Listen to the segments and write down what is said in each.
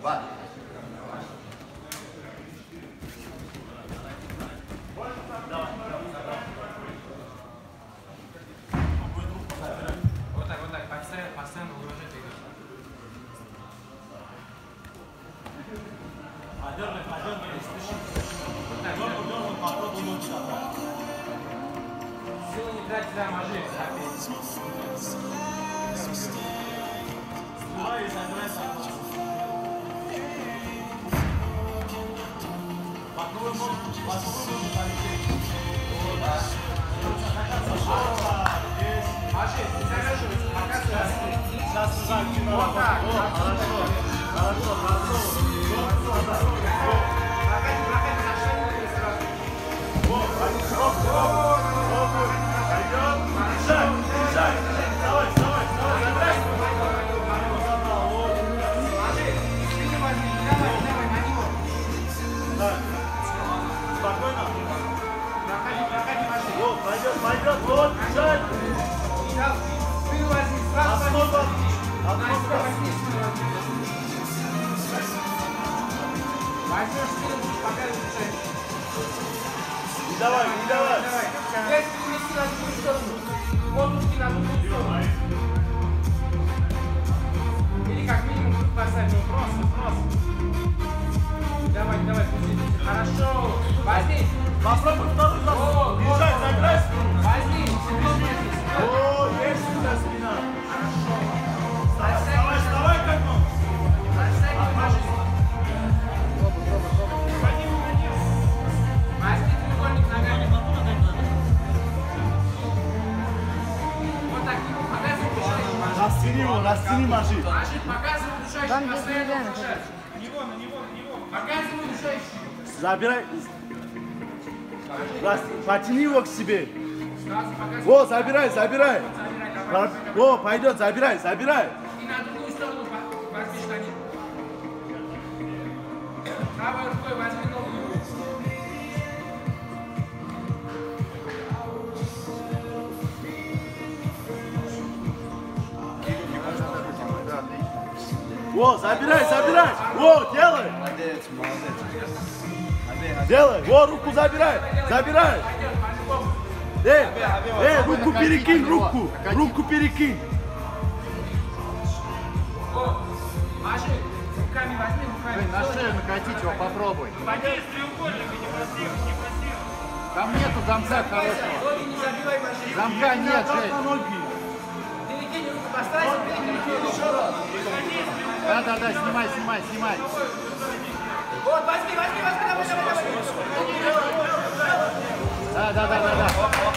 Постоянно угрожать играть. Дернул, попробуй ночь. Силы не трать за мажи. Давай, забирай сам. Попробуй полететь. Мажи, ты заграживайся, показывай. Сейчас назад, вот так. Хорошо. Пойдет, вот, бежать! Ты возьми, сразу возьмешь спину, будешь показывать шею. Не давай! Здесь перевести на другую сторону. Лодочки на другую сторону. Или как минимум тут поставь, просто. Давай, пусти. Хорошо. Возьми. Попробуй второй раз. Бежать, заграй спину. Возьми. О, есть у тебя спина. Хорошо. Вставай, как он. Растягивай ножи. Возьми треугольник ногами. Вот так, показывай удушающий. Растяни мажи. Мажи, показывай удушающий. Постоянно удушаешь. На него. Показывай удушающий. Забирай. Потяни его к себе. Сразу показывай. О, забирай. О, пойдет, забирай. И на другую сторону возьми штанину. Правой рукой возьми новую руку. О, забирай. О, делай. Молодец. Делай. О, руку забирай. Руку перекинь, руку перекинь. О, Маши, руками возьми, руками. На шею накатить его, попробуй. Води из треугольника, не просил. Там нету замка хорошего. Ноги не забивай, Маши. Замка нет, Жень. Перекинь руку, поставь, перекинь еще раз. Да, снимай. Вот, возьми, давай. Да.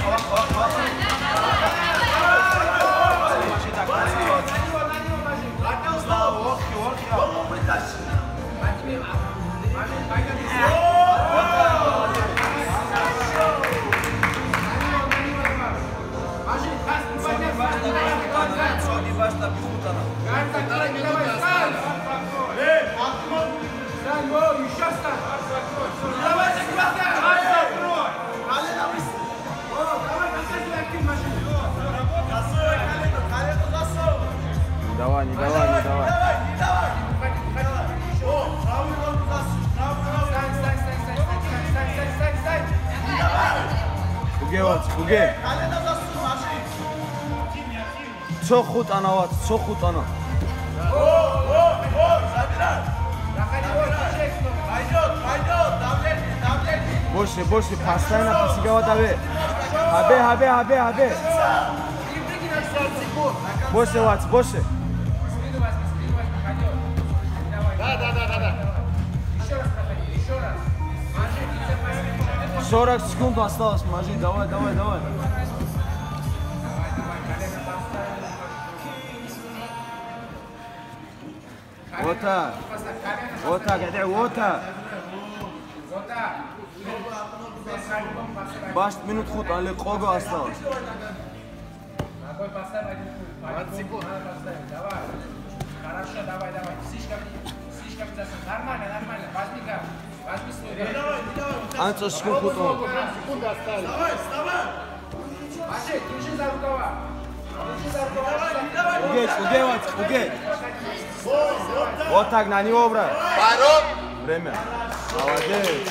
Не давай. Уге. Çok hut ana. Больше, постоянно посигава давай. Хабе. Больше. Спину возьми, пойдет. Да. Еще раз проходи, еще раз. Маши, нельзя пойти. 40 секунд осталось, Мажи, давай. Вот так. 20 минут хут, але кого осталось? Ногой поставь один путь. 20 секунд. Надо поставить, давай. Хорошо, давай. Слишком засунь. Нормально. Возьми свой. Анца секунд хут он. Секунду остались. Маши, держи за рукава. Уге. Вот так, на него, брат. Паром. Время. Молодец.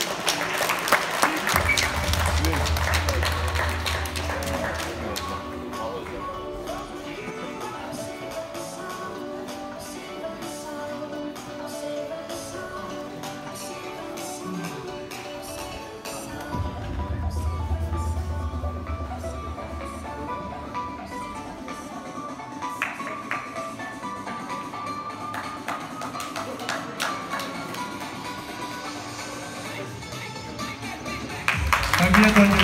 Победу